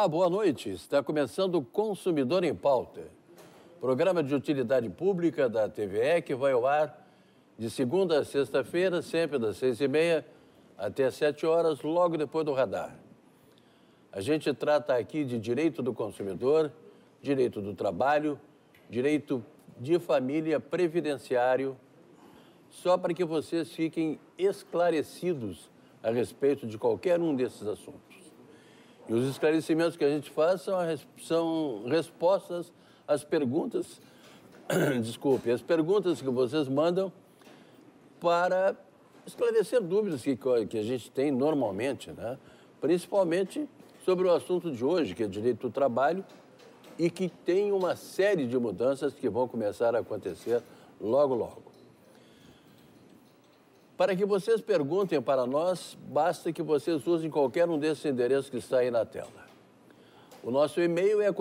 Olá, boa noite. Está começando o Consumidor em Pauta, programa de utilidade pública da TVE que vai ao ar de segunda a sexta-feira, sempre das 6h30 até às 7 horas, logo depois do radar. A gente trata aqui de direito do consumidor, direito do trabalho, direito de família, previdenciário, só para que vocês fiquem esclarecidos a respeito de qualquer um desses assuntos. E os esclarecimentos que a gente faz são respostas às perguntas, as perguntas que vocês mandam para esclarecer dúvidas que a gente tem normalmente, né? Principalmente sobre o assunto de hoje, que é direito do trabalho, e que tem uma série de mudanças que vão começar a acontecer logo, logo. Para que vocês perguntem para nós, basta que vocês usem qualquer um desses endereços que está aí na tela. O nosso e-mail é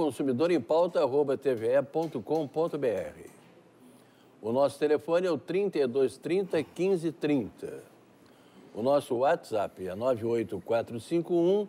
consumidorempauta@tve.com.br. O nosso telefone é o 3230 1530. O nosso WhatsApp é 98451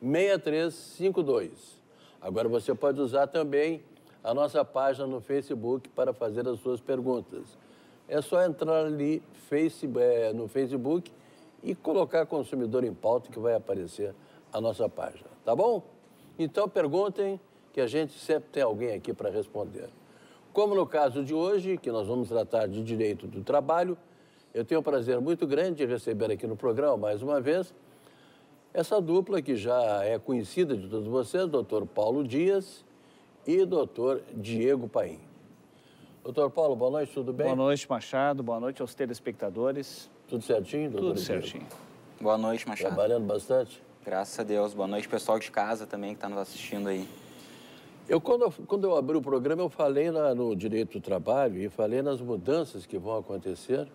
6352. Agora você pode usar também a nossa página no Facebook para fazer as suas perguntas. É só entrar ali no Facebook e colocar Consumidor em Pauta que vai aparecer a nossa página, tá bom? Então perguntem que a gente sempre tem alguém aqui para responder. Como no caso de hoje, que nós vamos tratar de direito do trabalho, eu tenho um prazer muito grande de receber aqui no programa, mais uma vez, essa dupla que já é conhecida de todos vocês, doutor Paulo Dias e doutor Diego Paim. Doutor Paulo, boa noite, tudo bem? Boa noite, Machado. Boa noite aos telespectadores. Tudo certinho, doutor? Tudo certinho. Boa noite, Machado. Trabalhando bastante? Graças a Deus. Boa noite, pessoal de casa também que está nos assistindo aí. Quando eu abri o programa, eu falei no direito do trabalho e falei nas mudanças que vão acontecer.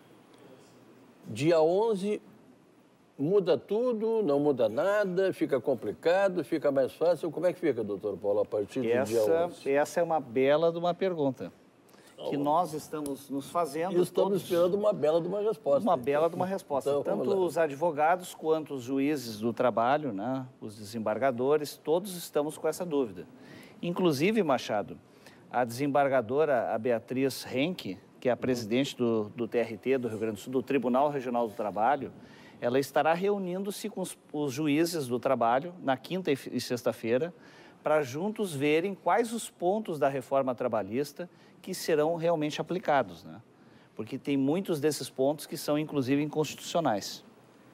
Dia 11, muda tudo, não muda nada, fica complicado, fica mais fácil. Como é que fica, doutor Paulo, a partir do dia 11? Essa é uma bela de uma pergunta que nós estamos nos fazendo. E estamos esperando uma bela de uma resposta. Uma bela de uma resposta. Então, tanto os advogados quanto os juízes do trabalho, né, os desembargadores, todos estamos com essa dúvida. Inclusive, Machado, a desembargadora, a Beatriz Henke, que é a presidente do TRT, do Rio Grande do Sul, do Tribunal Regional do Trabalho, ela estará reunindo-se com os juízes do trabalho na quinta e sexta-feira para juntos verem quais os pontos da reforma trabalhista que serão realmente aplicados, né? Porque tem muitos desses pontos que são, inclusive, inconstitucionais.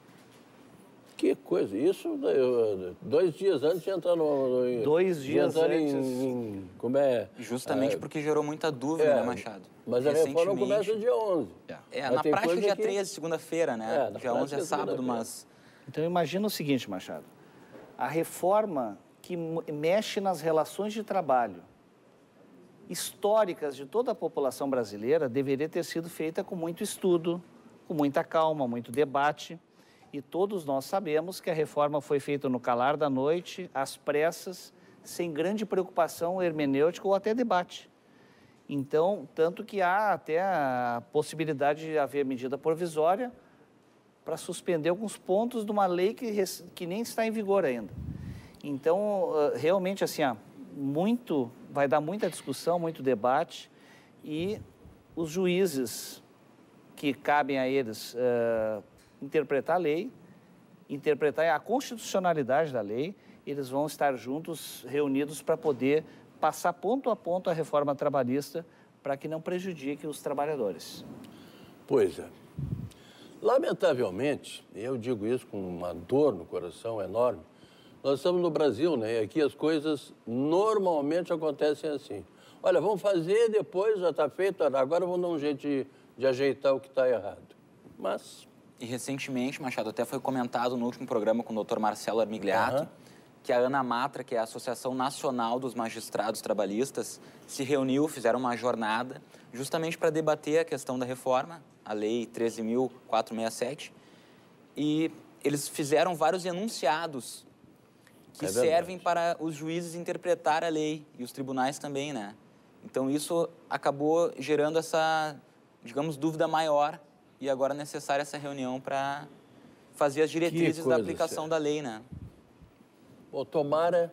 Que coisa, isso 2 dias antes de entrar no 2 dias antes. Como é? Justamente porque gerou muita dúvida, né, Machado? Mas a reforma começa dia 11. Na prática, dia 13, segunda-feira, né? Dia 11 é sábado, mas... Então, imagina o seguinte, Machado. A reforma que mexe nas relações de trabalho históricas de toda a população brasileira deveria ter sido feita com muito estudo, com muita calma, muito debate. E todos nós sabemos que a reforma foi feita no calar da noite, às pressas, sem grande preocupação hermenêutica ou até debate. Então, tanto que há até a possibilidade de haver medida provisória para suspender alguns pontos de uma lei que nem está em vigor ainda. Então, realmente, assim, vai dar muita discussão, muito debate, e os juízes que cabem a eles interpretar a lei, interpretar a constitucionalidade da lei, eles vão estar juntos, reunidos, para poder passar ponto a ponto a reforma trabalhista para que não prejudique os trabalhadores. Pois é. Lamentavelmente, eu digo isso com uma dor no coração enorme, nós estamos no Brasil, né? E aqui as coisas normalmente acontecem assim. Olha, vamos fazer, depois já está feito, agora vamos dar um jeito de ajeitar o que está errado. Mas... E recentemente, Machado, até foi comentado no último programa com o Dr. Marcelo Armigliato, que a ANAMATRA, que é a Associação Nacional dos Magistrados Trabalhistas, se reuniu, fizeram uma jornada, justamente para debater a questão da reforma, a Lei 13.467, e eles fizeram vários enunciados que servem para os juízes interpretar a lei e os tribunais também, né? Então, isso acabou gerando essa, digamos, dúvida maior e agora é necessária essa reunião para fazer as diretrizes da aplicação da lei, né? Bom, tomara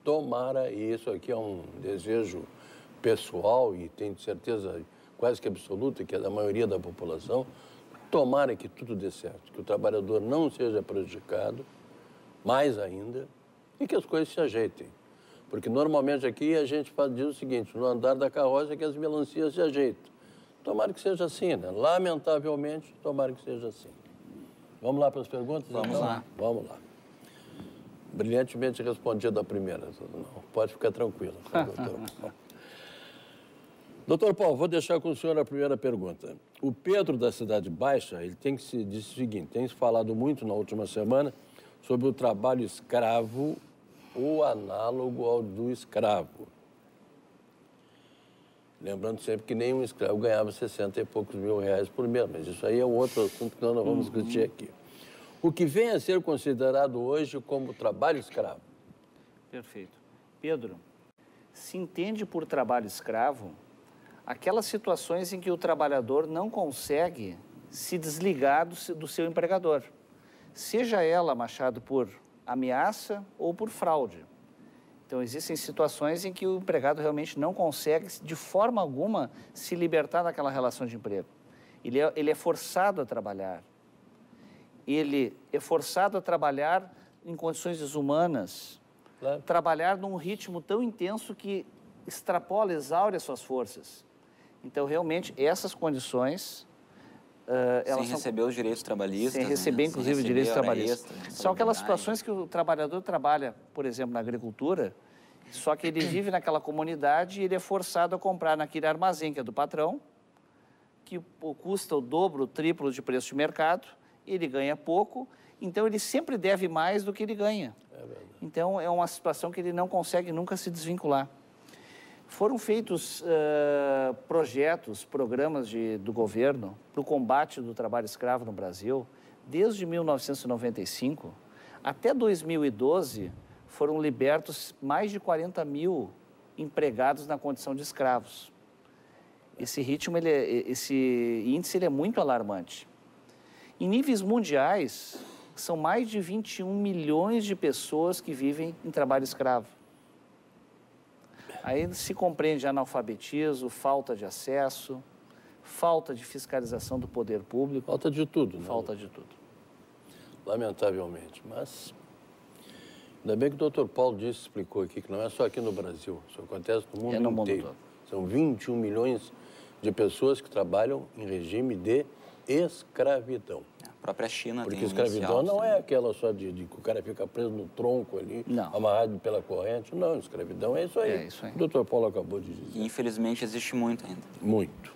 tomara, e isso aqui é um desejo pessoal e tenho certeza quase que absoluta que é da maioria da população, tomara que tudo dê certo, que o trabalhador não seja prejudicado, mais ainda, e que as coisas se ajeitem. Porque normalmente aqui a gente diz o seguinte, no andar da carroça é que as melancias se ajeitam. Tomara que seja assim, né? Lamentavelmente, tomara que seja assim. Vamos lá para as perguntas? Vamos lá. Vamos lá. Brilhantemente respondida a primeira. Não, pode ficar tranquilo. Doutor. Doutor Paulo, vou deixar com o senhor a primeira pergunta. O Pedro da Cidade Baixa, ele disse o seguinte, tem se falado muito na última semana sobre o trabalho escravo ou análogo ao do escravo. Lembrando sempre que nenhum escravo ganhava 60 e poucos mil reais por mês, mas isso aí é um outro assunto que nós não vamos discutir aqui. O que vem a ser considerado hoje como trabalho escravo? Perfeito. Pedro, se entende por trabalho escravo aquelas situações em que o trabalhador não consegue se desligar do seu empregador, seja ela, Machado, por ameaça ou por fraude. Então, existem situações em que o empregado realmente não consegue, de forma alguma, se libertar daquela relação de emprego. Ele é forçado a trabalhar. Ele é forçado a trabalhar em condições desumanas, claro. Trabalhar num ritmo tão intenso que extrapola, exaure as suas forças. Então, realmente, essas condições... sem receber os direitos trabalhistas. Sem receber, né? Inclusive, os direitos trabalhistas. São aquelas situações que o trabalhador trabalha, por exemplo, na agricultura, só que ele vive naquela comunidade e ele é forçado a comprar naquele armazém que é do patrão, que custa o dobro, o triplo de preço de mercado, ele ganha pouco, então ele sempre deve mais do que ele ganha. Então, é uma situação que ele não consegue nunca se desvincular. Foram feitos projetos, programas do governo para o combate do trabalho escravo no Brasil. Desde 1995 até 2012, foram libertos mais de 40 mil empregados na condição de escravos. Esse ritmo, esse índice é muito alarmante. Em níveis mundiais, são mais de 21 milhões de pessoas que vivem em trabalho escravo. Aí se compreende analfabetismo, falta de acesso, falta de fiscalização do poder público. Falta de tudo, né? Falta de tudo. Lamentavelmente, mas ainda bem que o doutor Paulo explicou aqui que não é só aqui no Brasil, isso acontece no mundo inteiro. Mundo todo. São 21 milhões de pessoas que trabalham em regime de escravidão. A própria China porque tem escravidão não é aquela só de que o cara fica preso no tronco ali, não. Amarrado pela corrente. Não, escravidão é isso aí. É isso aí. O doutor Paulo acabou de dizer. E, infelizmente, existe muito ainda. Muito.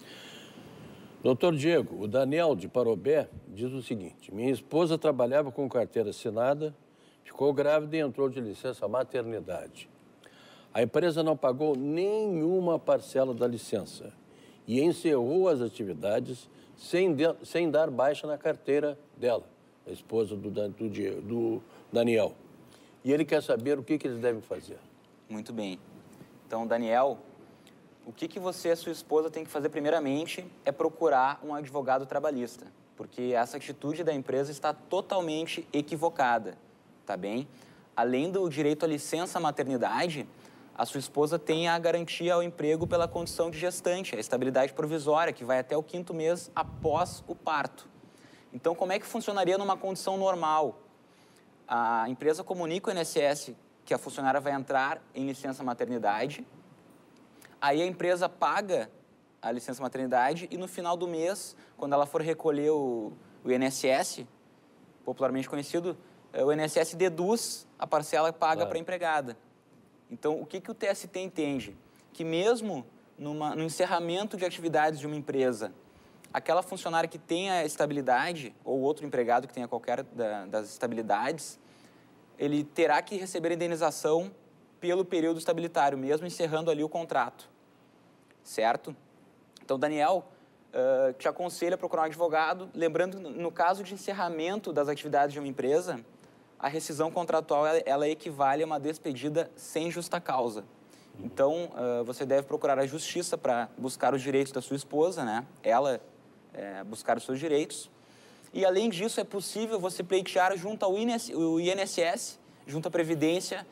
Doutor Diego, o Daniel de Parobé diz o seguinte, minha esposa trabalhava com carteira assinada, ficou grávida e entrou de licença maternidade. A empresa não pagou nenhuma parcela da licença e encerrou as atividades sem dar baixa na carteira dela, a esposa do Daniel. E ele quer saber o que eles devem fazer. Muito bem. Então, Daniel, o que você e a sua esposa têm que fazer primeiramente é procurar um advogado trabalhista, porque essa atitude da empresa está totalmente equivocada, tá bem? Além do direito à licença maternidade, a sua esposa tem a garantia ao emprego pela condição de gestante, a estabilidade provisória, que vai até o 5º mês após o parto. Então, como é que funcionaria numa condição normal? A empresa comunica ao INSS que a funcionária vai entrar em licença maternidade, aí a empresa paga a licença maternidade e no final do mês, quando ela for recolher o INSS, popularmente conhecido, o INSS deduz a parcela paga para a empregada. Então, o que o TST entende? Que mesmo no encerramento de atividades de uma empresa, aquela funcionária que tenha estabilidade, ou outro empregado que tenha qualquer das estabilidades, ele terá que receber indenização pelo período estabilitário, mesmo encerrando ali o contrato, certo? Então, Daniel, te aconselho a procurar um advogado, lembrando, no caso de encerramento das atividades de uma empresa, a rescisão contratual, ela equivale a uma despedida sem justa causa. Então, você deve procurar a justiça para buscar os direitos da sua esposa, né? Ela buscar os seus direitos. E, além disso, é possível você pleitear junto ao INSS, junto à Previdência,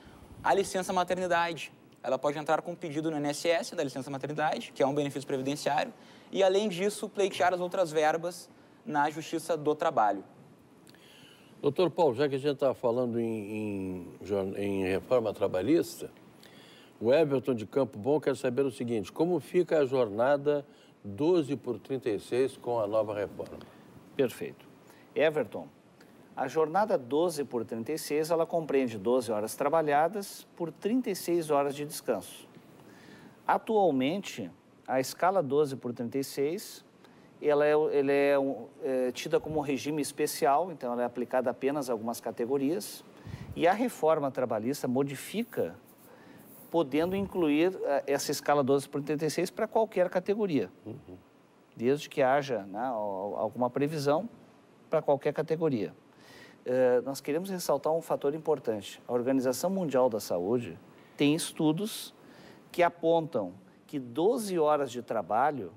A licença maternidade, ela pode entrar com um pedido no INSS da licença maternidade, que é um benefício previdenciário, e, além disso, pleitear as outras verbas na Justiça do Trabalho. Doutor Paulo, já que a gente está falando em reforma trabalhista, o Everton de Campo Bom quer saber o seguinte: como fica a jornada 12/36 com a nova reforma? Perfeito. Everton, a jornada 12/36, ela compreende 12 horas trabalhadas por 36 horas de descanso. Atualmente, a escala 12/36, ela é tida como um regime especial, então ela é aplicada apenas a algumas categorias, e a reforma trabalhista modifica, podendo incluir essa escala 12/36 para qualquer categoria, desde que haja, né, alguma previsão para qualquer categoria. Nós queremos ressaltar um fator importante. A Organização Mundial da Saúde tem estudos que apontam que 12 horas de trabalho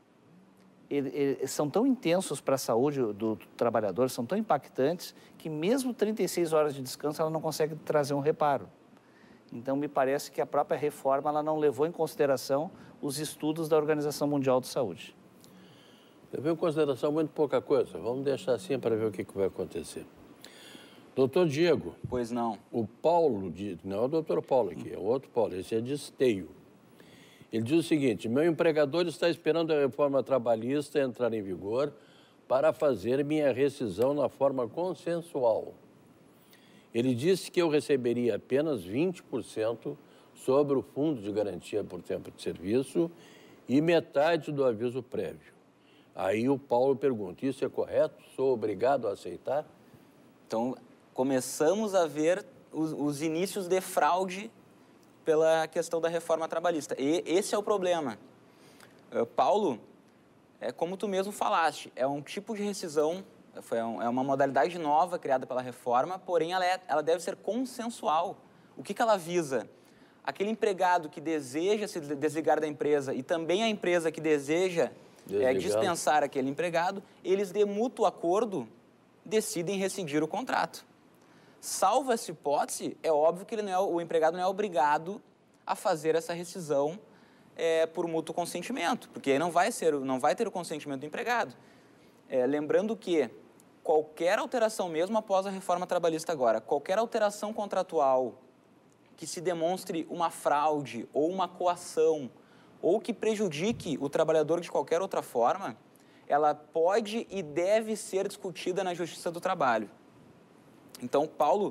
são tão intensos para a saúde do trabalhador, são tão impactantes, que mesmo 36 horas de descanso ela não consegue trazer um reparo. Então, me parece que a própria reforma ela não levou em consideração os estudos da Organização Mundial de Saúde. Levou em consideração muito pouca coisa. Vamos deixar assim para ver o que vai acontecer. Doutor Diego. Pois não. O Paulo, não é o doutor Paulo aqui, é o outro Paulo, esse é de Esteio. Ele diz o seguinte: meu empregador está esperando a reforma trabalhista entrar em vigor para fazer minha rescisão na forma consensual. Ele disse que eu receberia apenas 20% sobre o fundo de garantia por tempo de serviço e metade do aviso prévio. Aí o Paulo pergunta: isso é correto? Sou obrigado a aceitar? Então, começamos a ver os inícios de fraude pela questão da reforma trabalhista. E esse é o problema. Paulo, como tu mesmo falaste, é um tipo de rescisão, é uma modalidade nova criada pela reforma, porém ela deve ser consensual. O que ela visa? Aquele empregado que deseja se desligar da empresa e também a empresa que deseja dispensar aquele empregado, eles, de mútuo acordo, decidem rescindir o contrato. Salvo essa hipótese, é óbvio que o empregado não é obrigado a fazer essa rescisão por mútuo consentimento, porque aí não vai ter o consentimento do empregado. Lembrando que qualquer alteração, mesmo após a reforma trabalhista agora, qualquer alteração contratual que se demonstre uma fraude ou uma coação ou que prejudique o trabalhador de qualquer outra forma, ela pode e deve ser discutida na Justiça do Trabalho. Então, Paulo,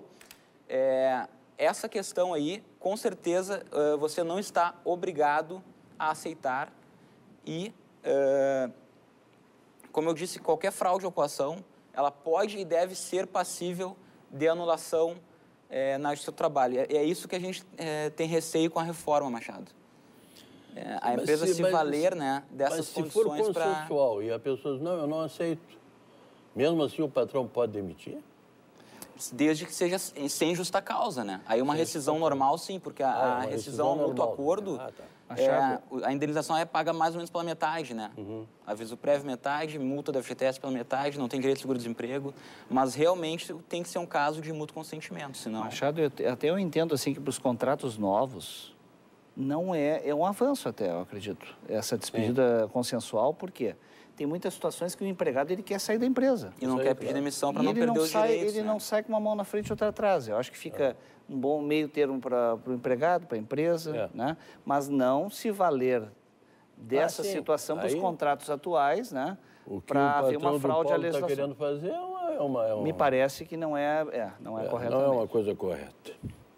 essa questão aí, com certeza, você não está obrigado a aceitar e, como eu disse, qualquer fraude ou coação, ela pode e deve ser passível de anulação na Justiça do Trabalho. É isso que a gente tem receio com a reforma, Machado. A empresa se valer, né, dessas condições para... Mas se for consensual e a pessoa diz: não, eu não aceito, mesmo assim o patrão pode demitir? Desde que seja sem justa causa, né? Aí uma rescisão normal, sim, porque a rescisão ao mútuo acordo, a indenização é paga mais ou menos pela metade, né? Aviso prévio metade, multa da FGTS pela metade, não tem direito de seguro-desemprego, mas realmente tem que ser um caso de mútuo consentimento, senão... Machado, até eu entendo assim que para os contratos novos não é um avanço até, eu acredito, essa despedida consensual, por quê? Tem muitas situações que o empregado ele quer sair da empresa. E não quer pedir demissão para não perder os direitos. Ele não sai com uma mão na frente e outra atrás. Eu acho que fica um bom meio termo para o empregado, para a empresa, né? Mas não se valer dessa situação para os contratos atuais, né? Para haver uma fraude à legislação. O que o patrão do Paulo está querendo fazer é uma... Me parece que não é corretamente. Não é uma coisa correta.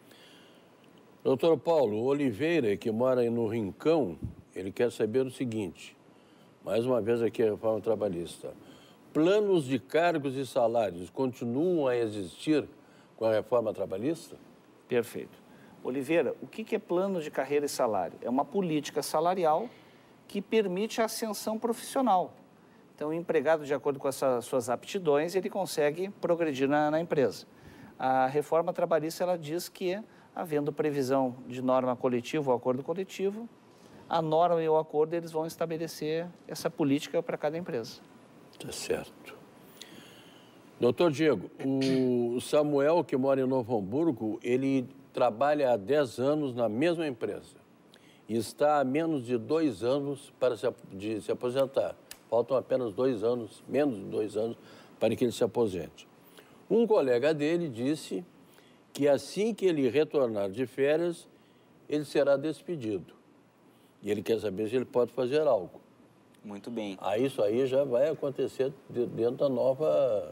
Doutor Paulo Oliveira, que mora no Rincão, ele quer saber o seguinte: mais uma vez aqui a reforma trabalhista. Planos de cargos e salários continuam a existir com a reforma trabalhista? Perfeito. Oliveira, o que é plano de carreira e salário? É uma política salarial que permite a ascensão profissional. Então, o empregado, de acordo com as suas aptidões, ele consegue progredir na empresa. A reforma trabalhista, ela diz que, havendo previsão de norma coletiva ou acordo coletivo, a norma e o acordo, eles vão estabelecer essa política para cada empresa. Tá certo. Doutor Diego, o Samuel, que mora em Novo Hamburgo, ele trabalha há 10 anos na mesma empresa e está há menos de 2 anos de se aposentar. Faltam apenas 2 anos, menos de 2 anos, para que ele se aposente. Um colega dele disse que assim que ele retornar de férias, ele será despedido. E ele quer saber se ele pode fazer algo. Muito bem. Isso aí já vai acontecer dentro da nova...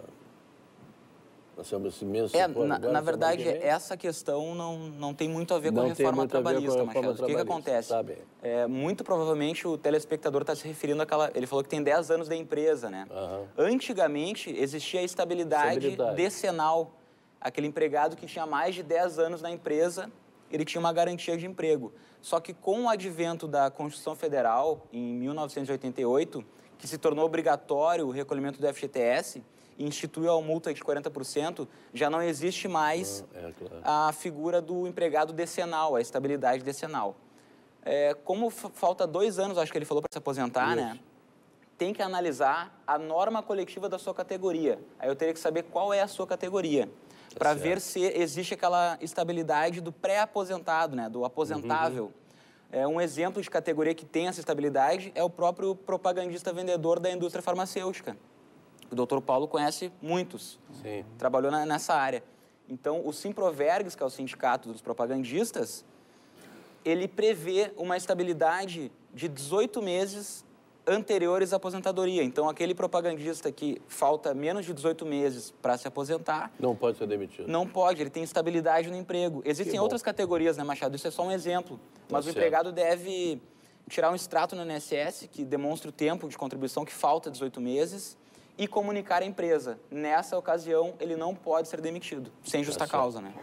Na verdade, essa questão não tem muito a ver com a reforma trabalhista, Machado. O que acontece? Muito provavelmente o telespectador está se referindo àquela... Ele falou que tem 10 anos da empresa, né? Antigamente, existia a estabilidade decenal. Aquele empregado que tinha mais de 10 anos na empresa, ele tinha uma garantia de emprego. Só que com o advento da Constituição Federal, em 1988, que se tornou obrigatório o recolhimento do FGTS, e instituiu a multa de 40%, já não existe mais a figura do empregado decenal, a estabilidade decenal. Como falta 2 anos, acho que ele falou, para se aposentar, né? Tem que analisar a norma coletiva da sua categoria. Aí eu teria que saber qual é a sua categoria, para ver se existe aquela estabilidade do pré-aposentado, né? Do aposentável. Um exemplo de categoria que tem essa estabilidade é o próprio propagandista vendedor da indústria farmacêutica. O doutor Paulo conhece muitos, trabalhou nessa área. Então, o Simprovergs, que é o sindicato dos propagandistas, ele prevê uma estabilidade de 18 meses anteriores à aposentadoria. Então, aquele propagandista que falta menos de 18 meses para se aposentar... Não pode ser demitido. Não pode, ele tem estabilidade no emprego. Existem outras categorias, né, Machado? Isso é só um exemplo. Mas o empregado deve tirar um extrato no INSS que demonstre o tempo de contribuição que falta 18 meses... e comunicar à empresa. Nessa ocasião, ele não pode ser demitido, sem justa causa, né?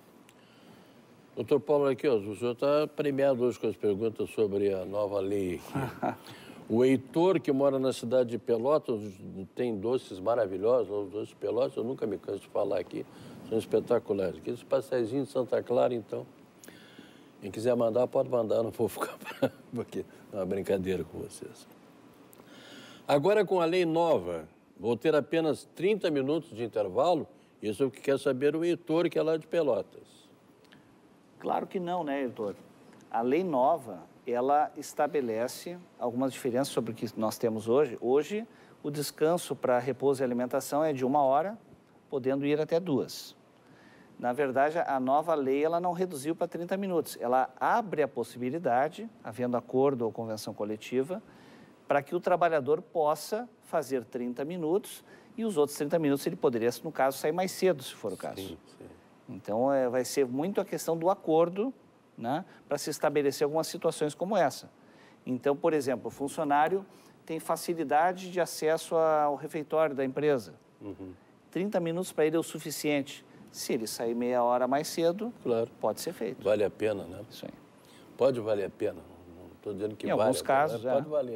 Doutor Paulo, aqui, ó, o senhor está premiado hoje com as perguntas sobre a nova lei aqui. O Heitor, que mora na cidade de Pelotas, tem doces maravilhosos, os doces de Pelotas, eu nunca me canso de falar aqui, são espetaculares. Aqueles pastéisinhos de Santa Clara, então, quem quiser mandar, pode mandar, não vou ficar bravo, porque é uma brincadeira com vocês. Agora, com a lei nova, vou ter apenas 30 minutos de intervalo? Isso é o que quer saber o Heitor, que é lá de Pelotas. Claro que não, né, Heitor? A lei nova, ela estabelece algumas diferenças sobre o que nós temos hoje. Hoje, o descanso para repouso e alimentação é de 1 hora, podendo ir até 2. Na verdade, a nova lei ela não reduziu para 30 minutos. Ela abre a possibilidade, havendo acordo ou convenção coletiva, para que o trabalhador possa fazer 30 minutos e os outros 30 minutos ele poderia, no caso, sair mais cedo, se for o caso. Sim. Então, vai ser muito a questão do acordo, né, para se estabelecer algumas situações como essa. Então, por exemplo, o funcionário tem facilidade de acesso ao refeitório da empresa. 30 minutos para ele é o suficiente. Se ele sair meia hora mais cedo, pode ser feito. Vale a pena, né? Isso aí. Pode valer a pena. Não estou dizendo que em vale. Alguns casos, pode valer.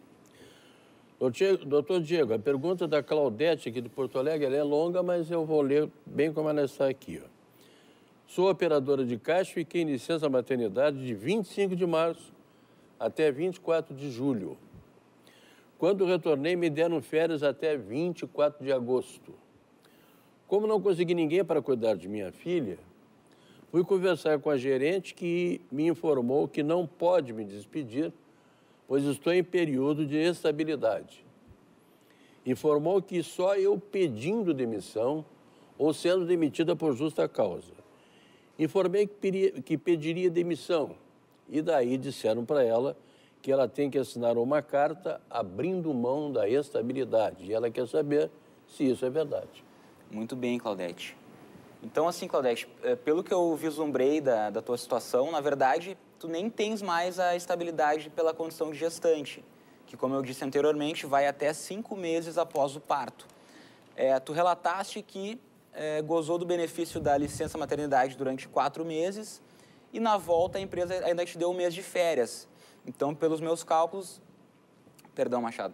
Doutor Diego, a pergunta da Claudete aqui de Porto Alegre, ela é longa, mas eu vou ler bem como ela está aqui. Ó. Sou operadora de caixa e fiquei em licença maternidade de 25 de março até 24 de julho. Quando retornei, me deram férias até 24 de agosto. Como não consegui ninguém para cuidar de minha filha, fui conversar com a gerente que me informou que não pode me despedir, pois estou em período de estabilidade. Informou que só eu pedindo demissão ou sendo demitida por justa causa. Informei que pediria demissão e daí disseram para ela que ela tem que assinar uma carta abrindo mão da estabilidade. E ela quer saber se isso é verdade. Muito bem, Claudete. Então, assim, Claudete, pelo que eu vislumbrei da tua situação, na verdade, tu nem tens mais a estabilidade pela condição de gestante, que, como eu disse anteriormente, vai até 5 meses após o parto. Tu relataste que gozou do benefício da licença maternidade durante 4 meses e, na volta, a empresa ainda te deu 1 mês de férias. Então, pelos meus cálculos... Perdão, Machado.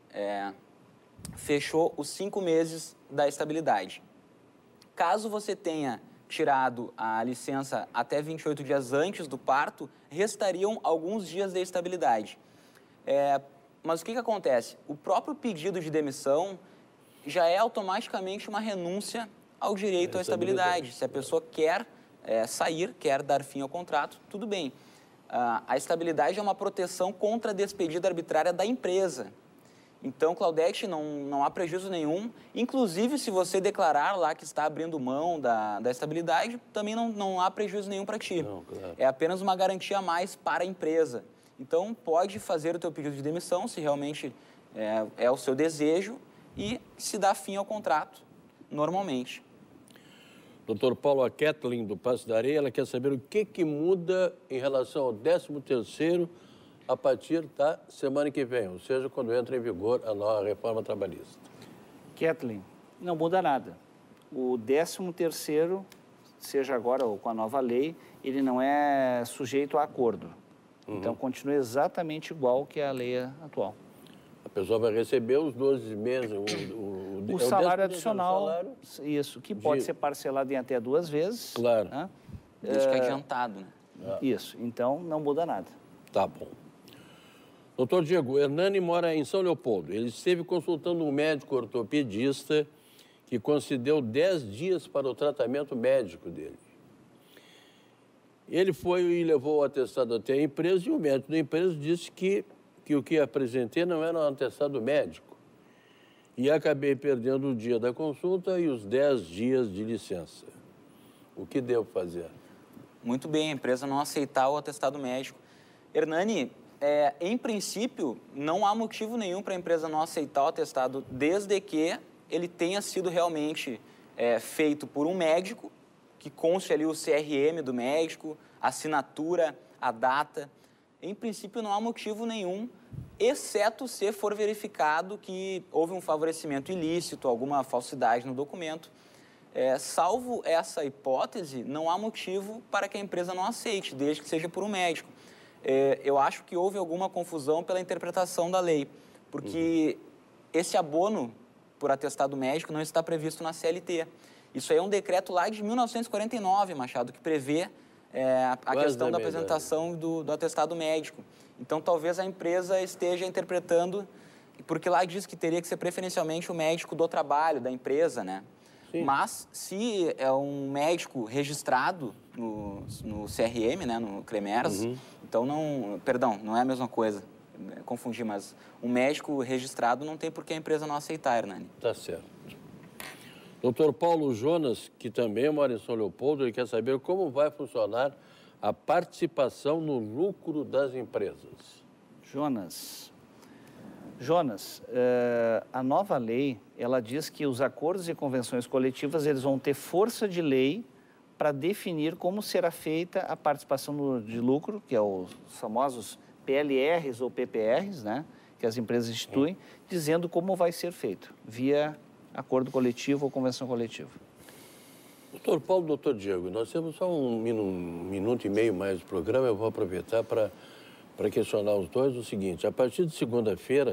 Fechou os 5 meses da estabilidade. Caso você tenha tirado a licença até 28 dias antes do parto, restariam alguns dias de estabilidade. Mas o que acontece? O próprio pedido de demissão já é automaticamente uma renúncia ao direito à estabilidade. Se a pessoa quer sair, quer dar fim ao contrato, tudo bem. A estabilidade é uma proteção contra a despedida arbitrária da empresa. Então, Claudete, não há prejuízo nenhum. Inclusive, se você declarar lá que está abrindo mão da estabilidade, também não há prejuízo nenhum para ti. Não, claro. É apenas uma garantia a mais para a empresa. Então, pode fazer o teu pedido de demissão, se realmente é o seu desejo, e se dá fim ao contrato, normalmente. Doutor Paulo, a Kathleen do Passo da Areia, ela quer saber o que muda em relação ao 13º a partir da semana que vem, ou seja, quando entra em vigor a nova reforma trabalhista. Kathleen, não muda nada. O 13º, seja agora ou com a nova lei, ele não é sujeito a acordo. Então, continua exatamente igual que a lei atual. A pessoa vai receber os 12 meses, O salário 10º adicional, salário. Isso, que pode ser parcelado em até 2 vezes. Claro. Né? Desde que é adiantado, né? Isso, então não muda nada. Tá bom. Doutor Diego, Hernani mora em São Leopoldo. Ele esteve consultando um médico ortopedista que concedeu 10 dias para o tratamento médico dele. Ele foi e levou o atestado até a empresa e o médico da empresa disse que o que apresentei não era um atestado médico. E acabei perdendo o dia da consulta e os 10 dias de licença. O que devo fazer? Muito bem, a empresa não aceitar o atestado médico. Hernani, em princípio, não há motivo nenhum para a empresa não aceitar o atestado, desde que ele tenha sido realmente feito por um médico, que conste ali o CRM do médico, a assinatura, a data. Em princípio, não há motivo nenhum, exceto se for verificado que houve um favorecimento ilícito, alguma falsidade no documento. Salvo essa hipótese, não há motivo para que a empresa não aceite, desde que seja por um médico. Eu acho que houve alguma confusão pela interpretação da lei, porque esse abono por atestado médico não está previsto na CLT. Isso aí é um decreto lá de 1949, Machado, que prevê a questão da apresentação do atestado médico. Então, talvez a empresa esteja interpretando, porque lá diz que teria que ser preferencialmente o médico do trabalho, da empresa, né? Sim. Mas, se é um médico registrado no CRM, né, no CREMERS, então não é a mesma coisa, confundi, mas um médico registrado não tem por que a empresa não aceitar, Hernani. Tá certo. Doutor Paulo Jonas, que também mora em São Leopoldo, ele quer saber como vai funcionar a participação no lucro das empresas. Jonas, a nova lei, ela diz que os acordos e convenções coletivas, eles vão ter força de lei para definir como será feita a participação de lucro, que é os famosos PLRs ou PPRs, né, que as empresas instituem, dizendo como vai ser feito, via acordo coletivo ou convenção coletiva. Doutor Paulo, doutor Diego, nós temos só um minuto e meio mais de programa, eu vou aproveitar para questionar os dois o seguinte: a partir de segunda-feira,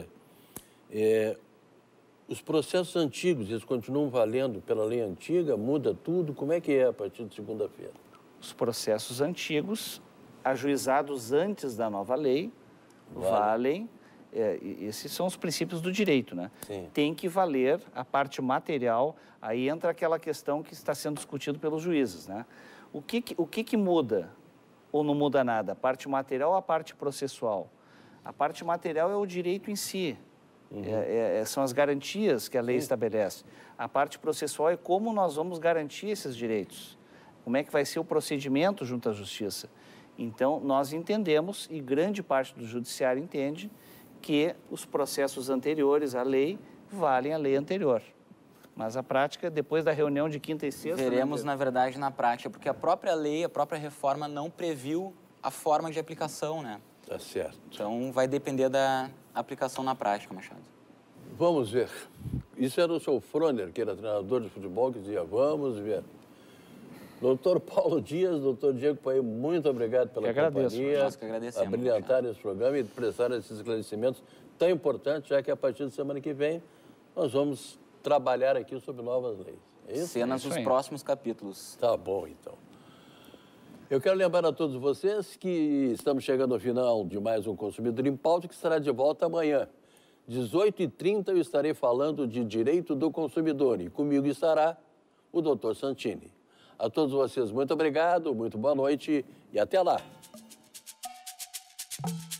os processos antigos, eles continuam valendo pela lei antiga, muda tudo, como é que é a partir de segunda-feira? Os processos antigos, ajuizados antes da nova lei, valem, esses são os princípios do direito, né? Sim. Tem que valer a parte material, aí entra aquela questão que está sendo discutido pelos juízes, né? O que muda ou não muda nada? A parte material ou a parte processual? A parte material é o direito em si, são as garantias que a lei estabelece. A parte processual é como nós vamos garantir esses direitos, como é que vai ser o procedimento junto à justiça. Então, nós entendemos, e grande parte do judiciário entende, que os processos anteriores à lei valem a lei anterior. Mas a prática, depois da reunião de quinta e sexta... Veremos, na verdade, na prática, porque a própria lei, a própria reforma não previu a forma de aplicação, né? Tá certo. Então, vai depender da aplicação na prática, Machado. Vamos ver. Isso era o seu Froner, que era treinador de futebol, que dizia, vamos ver. Doutor Paulo Dias, doutor Diego Paim, muito obrigado pela companhia. Nós que agradecemos. A brilhantar esse programa e prestar esses esclarecimentos tão importantes, já que a partir da semana que vem nós vamos trabalhar aqui sobre novas leis. É isso? Cenas dos próximos capítulos. Tá bom, então. Eu quero lembrar a todos vocês que estamos chegando ao final de mais um Consumidor em Pauta, que estará de volta amanhã. 18h30 eu estarei falando de direito do consumidor e comigo estará o doutor Santini. A todos vocês, muito obrigado, muito boa noite e até lá.